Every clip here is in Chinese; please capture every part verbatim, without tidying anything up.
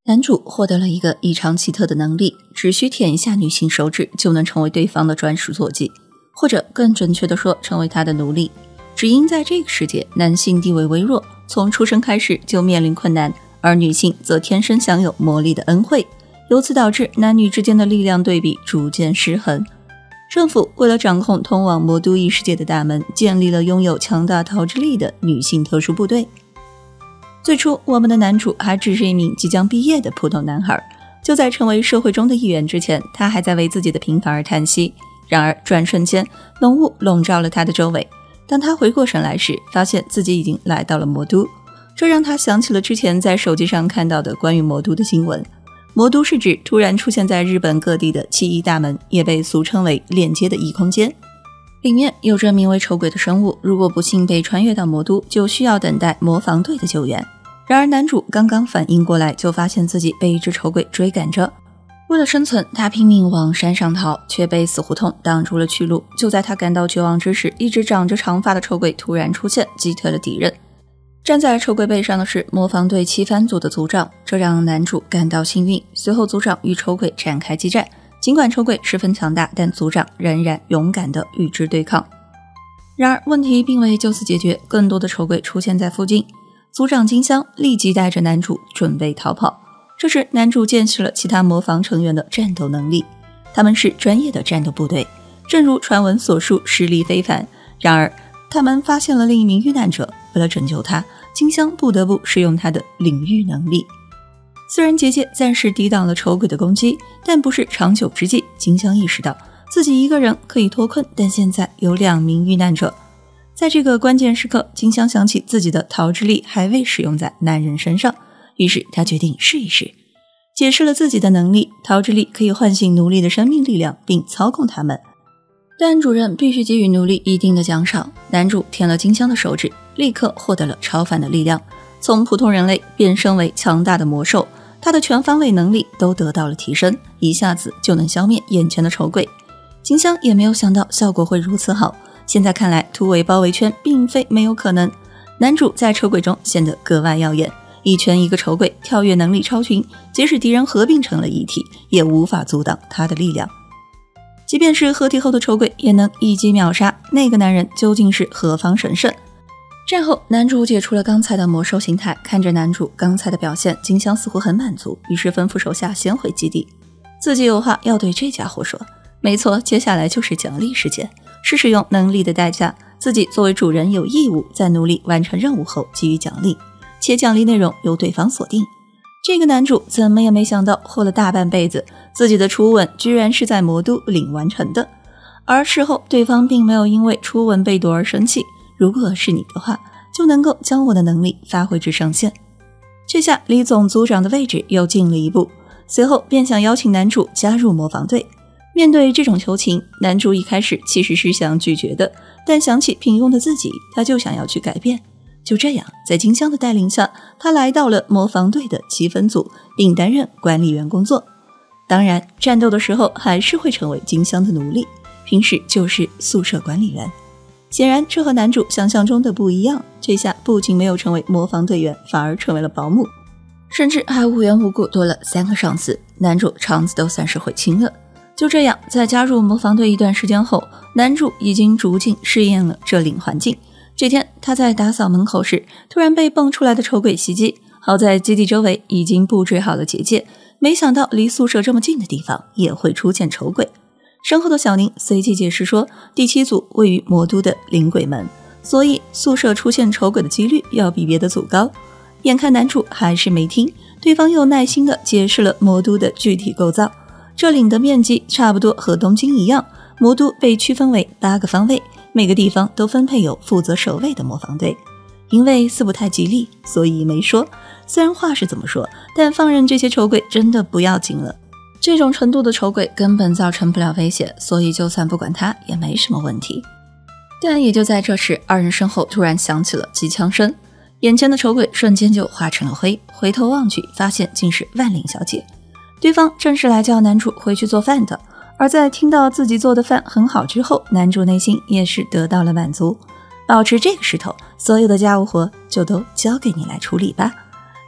男主获得了一个异常奇特的能力，只需舔一下女性手指就能成为对方的专属坐骑，或者更准确地说，成为他的奴隶。只因在这个世界，男性地位微弱，从出生开始就面临困难，而女性则天生享有魔力的恩惠，由此导致男女之间的力量对比逐渐失衡。政府为了掌控通往魔都异世界的大门，建立了拥有强大逃之力的女性特殊部队。最初，我们的男主还只是一名即将毕业的普通男孩，就在成为社会中的一员之前，他还在为自己的平凡而叹息。然而转瞬间，浓雾笼罩了他的周围。当他回过神来时，发现自己已经来到了魔都，这让他想起了之前在手机上看到的关于魔都的新闻。魔都是指突然出现在日本各地的奇异大门，也被俗称为链接的异空间。里面有着名为丑鬼的生物，如果不幸被穿越到魔都，就需要等待魔防队的救援。然而男主刚刚反应过来，就发现自己被一只丑鬼追赶着。为了生存，他拼命往山上逃，却被死胡同挡住了去路。就在他感到绝望之时，一只长着长发的丑鬼突然出现，击退了敌人。站在丑鬼背上的是魔防队七番组的组长，这让男主感到幸运。随后组长与丑鬼展开激战，尽管丑鬼十分强大，但组长仍然勇敢地与之对抗。然而问题并未就此解决，更多的丑鬼出现在附近。组长金香立即带着男主准备逃跑。这时男主见识了其他魔防成员的战斗能力，他们是专业的战斗部队，正如传闻所述，实力非凡。然而他们发现了另一名遇难者，为了拯救他，金香不得不使用他的领域能力。虽然结界暂时抵挡了丑鬼的攻击，但不是长久之计。金香意识到自己一个人可以脱困，但现在有两名遇难者。在这个关键时刻，金香想起自己的逃之力还未使用在男人身上，于是他决定试一试，解释了自己的能力。逃之力可以唤醒奴隶的生命力量，并操控他们，但主人必须给予奴隶一定的奖赏。男主舔了金香的手指，立刻获得了超凡的力量，从普通人类变身为强大的魔兽，他的全方位能力都得到了提升，一下子就能消灭眼前的丑鬼。金香也没有想到效果会如此好，现在看来突围包围圈并非没有可能。男主在丑鬼中显得格外耀眼，一拳一个丑鬼，跳跃能力超群，即使敌人合并成了一体，也无法阻挡他的力量。即便是合体后的丑鬼也能一击秒杀，那个男人究竟是何方神圣？战后男主解除了刚才的魔兽形态，看着男主刚才的表现，金香似乎很满足，于是吩咐手下先回基地，自己有话要对这家伙说。没错，接下来就是奖励时间，是使用能力的代价，自己作为主人有义务在奴隶完成任务后给予奖励，且奖励内容由对方锁定。这个男主怎么也没想到，活了大半辈子，自己的初吻居然是在魔都领完成的。而事后对方并没有因为初吻被夺而生气，如果是你的话，就能够将我的能力发挥至上限。这下离总组长的位置又近了一步，随后便想邀请男主加入魔防队。面对这种求情，男主一开始其实是想拒绝的，但想起平庸的自己，他就想要去改变。就这样，在金香的带领下，他来到了魔防队的七分组，并担任管理员工作。当然，战斗的时候还是会成为金香的奴隶，平时就是宿舍管理员。显然，这和男主想象中的不一样，这下不仅没有成为魔防队员，反而成为了保姆，甚至还无缘无故多了三个上司，男主肠子都算是悔青了。就这样，在加入魔防队一段时间后，男主已经逐渐适应了这领环境。这天，他在打扫门口时，突然被蹦出来的丑鬼袭击。好在基地周围已经布置好了结界，没想到离宿舍这么近的地方也会出现丑鬼。身后的小宁随即解释说，第七组位于魔都的灵鬼门，所以宿舍出现丑鬼的几率要比别的组高。眼看男主还是没听，对方又耐心地解释了魔都的具体构造。这领的面积差不多和东京一样，魔都被区分为八个方位，每个地方都分配有负责守卫的魔防队。因为似不太吉利，所以没说。虽然话是怎么说，但放任这些丑鬼真的不要紧了。这种程度的丑鬼根本造成不了威胁，所以就算不管他也没什么问题。但也就在这时，二人身后突然响起了机枪声，眼前的丑鬼瞬间就化成了灰，回头望去，发现竟是万灵小姐。对方正是来叫男主回去做饭的，而在听到自己做的饭很好之后，男主内心也是得到了满足。保持这个势头，所有的家务活就都交给你来处理吧。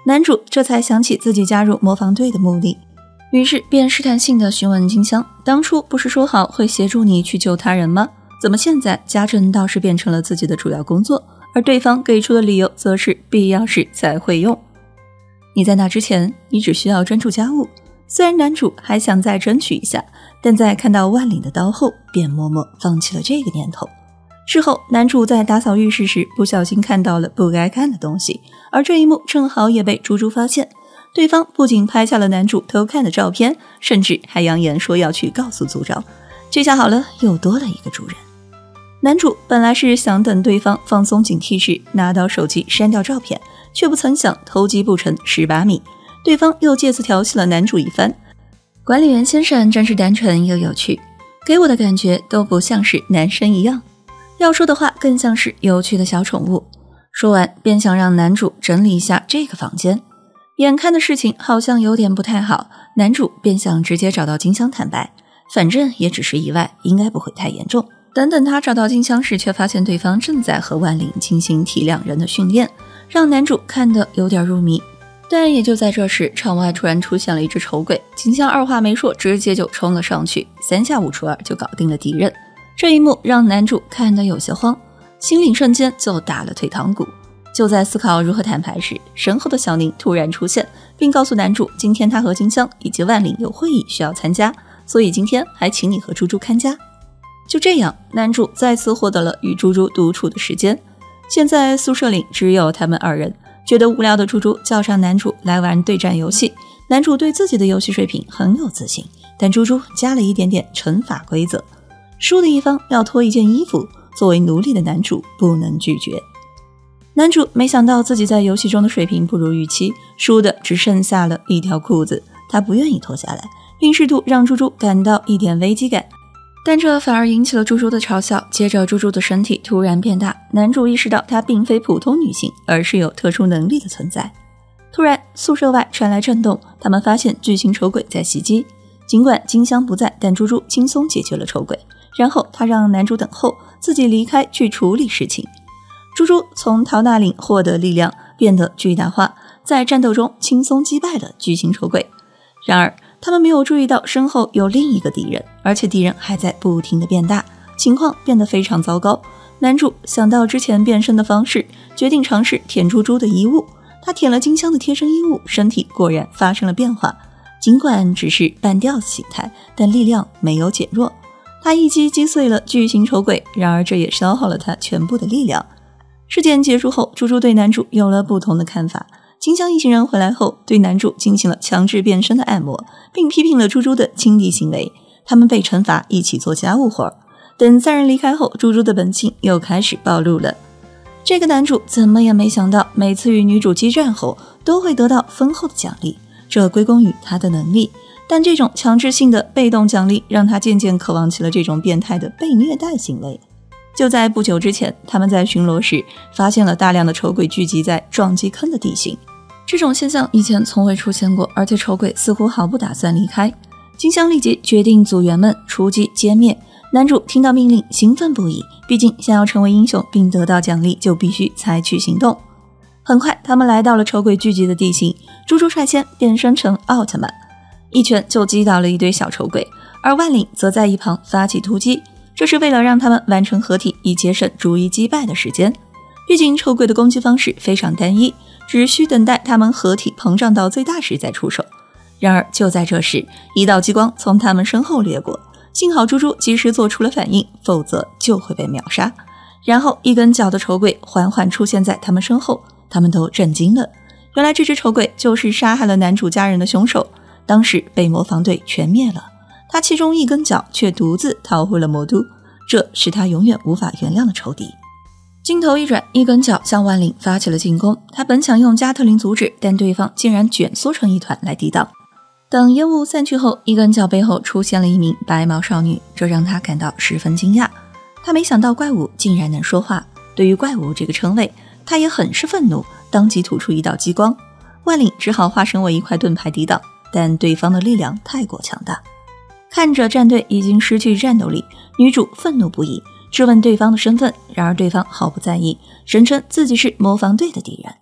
男主这才想起自己加入魔防队的目的，于是便试探性地询问金香，当初不是说好会协助你去救他人吗？怎么现在家政倒是变成了自己的主要工作，而对方给出的理由则是必要时才会用。你在那之前，你只需要专注家务。虽然男主还想再争取一下，但在看到万岭的刀后，便默默放弃了这个念头。事后，男主在打扫浴室时不小心看到了不该看的东西，而这一幕正好也被猪猪发现。对方不仅拍下了男主偷看的照片，甚至还扬言说要去告诉组长。这下好了，又多了一个主人。男主本来是想等对方放松警惕时拿到手机删掉照片，却不曾想偷鸡不成蚀把米，对方又借此调戏了男主一番。管理员先生真是单纯又有趣，给我的感觉都不像是男生一样，要说的话更像是有趣的小宠物。说完便想让男主整理一下这个房间，眼看的事情好像有点不太好，男主便想直接找到金香坦白，反正也只是意外，应该不会太严重。等等他找到金香时，却发现对方正在和万岭进行体两人的训练，让男主看得有点入迷。但也就在这时，场外突然出现了一只丑鬼，金香二话没说，直接就冲了上去，三下五除二就搞定了敌人。这一幕让男主看得有些慌，心里瞬间就打了退堂鼓。就在思考如何坦白时，身后的小宁突然出现，并告诉男主，今天他和金香以及万岭有会议需要参加，所以今天还请你和猪猪看家。就这样，男主再次获得了与猪猪独处的时间。现在宿舍里只有他们二人，觉得无聊的猪猪叫上男主来玩对战游戏。男主对自己的游戏水平很有自信，但猪猪加了一点点惩罚规则，输的一方要脱一件衣服，作为奴隶的男主不能拒绝。男主没想到自己在游戏中的水平不如预期，输的只剩下了一条裤子，他不愿意脱下来，并试图让猪猪感到一点危机感，但这反而引起了猪猪的嘲笑。接着猪猪的身体突然变大，男主意识到她并非普通女性，而是有特殊能力的存在。突然宿舍外传来震动，他们发现巨型丑鬼在袭击。尽管金香不在，但猪猪轻松解决了丑鬼，然后他让男主等候，自己离开去处理事情。猪猪从陶纳岭获得力量，变得巨大化，在战斗中轻松击败了巨型丑鬼。然而他们没有注意到身后有另一个敌人，而且敌人还在不停地变大，情况变得非常糟糕。男主想到之前变身的方式，决定尝试舔猪猪的衣物。他舔了金香的贴身衣物，身体果然发生了变化，尽管只是半吊子形态，但力量没有减弱。他一击击碎了巨型丑鬼，然而这也消耗了他全部的力量。事件结束后，猪猪对男主有了不同的看法。金香一行人回来后，对男主进行了强制变身的按摩，并批评了猪猪的轻敌行为。他们被惩罚一起做家务活。等三人离开后，猪猪的本性又开始暴露了。这个男主怎么也没想到，每次与女主激战后都会得到丰厚的奖励，这归功于他的能力。但这种强制性的被动奖励让他渐渐渴望起了这种变态的被虐待行为。就在不久之前，他们在巡逻时发现了大量的丑鬼聚集在撞击坑的地形，这种现象以前从未出现过，而且丑鬼似乎毫不打算离开。金香立即决定组员们出击歼灭。男主听到命令兴奋不已，毕竟想要成为英雄并得到奖励，就必须采取行动。很快他们来到了丑鬼聚集的地形，猪猪率先变身成奥特曼，一拳就击倒了一堆小丑鬼，而万岭则在一旁发起突击，这是为了让他们完成合体，以节省逐一击败的时间。毕竟丑鬼的攻击方式非常单一，只需等待他们合体膨胀到最大时再出手。然而就在这时，一道激光从他们身后掠过，幸好猪猪及时做出了反应，否则就会被秒杀。然后一根脚的丑鬼缓缓出现在他们身后，他们都震惊了。原来这只丑鬼就是杀害了男主家人的凶手，当时被魔防队全灭了。他其中一根脚却独自逃回了魔都，这是他永远无法原谅的仇敌。镜头一转，一根脚向万岭发起了进攻，他本想用加特林阻止，但对方竟然卷缩成一团来抵挡。等烟雾散去后，一根脚背后出现了一名白毛少女，这让他感到十分惊讶。他没想到怪物竟然能说话，对于怪物这个称谓，他也很是愤怒，当即吐出一道激光。万岭只好化身为一块盾牌抵挡，但对方的力量太过强大。看着战队已经失去战斗力，女主愤怒不已，质问对方的身份，然而对方毫不在意，声称自己是魔防队的敌人。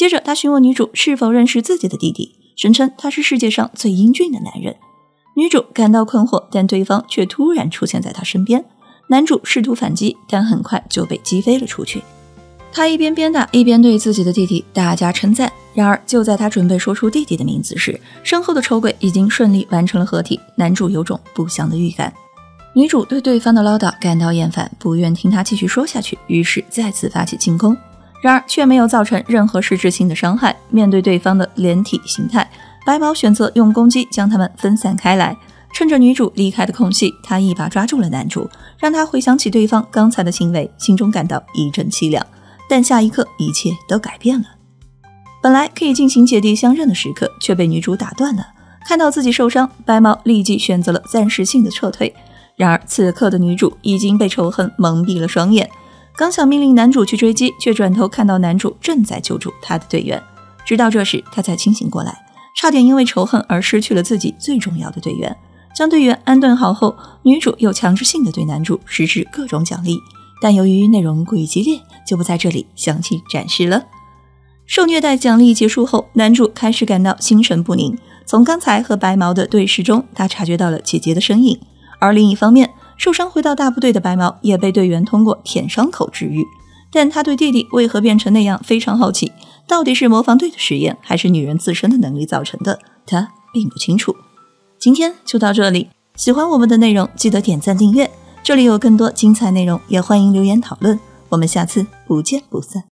接着他询问女主是否认识自己的弟弟，声称他是世界上最英俊的男人。女主感到困惑，但对方却突然出现在她身边。男主试图反击，但很快就被击飞了出去。他一边鞭打一边对自己的弟弟大加称赞。然而就在他准备说出弟弟的名字时，身后的丑鬼已经顺利完成了合体，男主有种不祥的预感。女主对对方的唠叨感到厌烦，不愿听他继续说下去，于是再次发起进攻，然而却没有造成任何实质性的伤害。面对对方的连体形态，白毛选择用攻击将他们分散开来。趁着女主离开的空隙，他一把抓住了男主，让他回想起对方刚才的行为，心中感到一阵凄凉。但下一刻一切都改变了。本来可以进行姐弟相认的时刻，却被女主打断了。看到自己受伤，白毛立即选择了暂时性的撤退。然而此刻的女主已经被仇恨蒙蔽了双眼，刚想命令男主去追击，却转头看到男主正在救助他的队员。直到这时他才清醒过来，差点因为仇恨而失去了自己最重要的队员。将队员安顿好后，女主又强制性的对男主实施各种奖励，但由于内容过于激烈，就不在这里详细展示了。受虐待奖励结束后，男主开始感到心神不宁。从刚才和白毛的对视中，他察觉到了姐姐的身影。而另一方面，受伤回到大部队的白毛也被队员通过舔伤口治愈。但他对弟弟为何变成那样非常好奇，到底是模仿队的实验，还是女人自身的能力造成的，他并不清楚。今天就到这里，喜欢我们的内容记得点赞订阅，这里有更多精彩内容，也欢迎留言讨论。我们下次不见不散。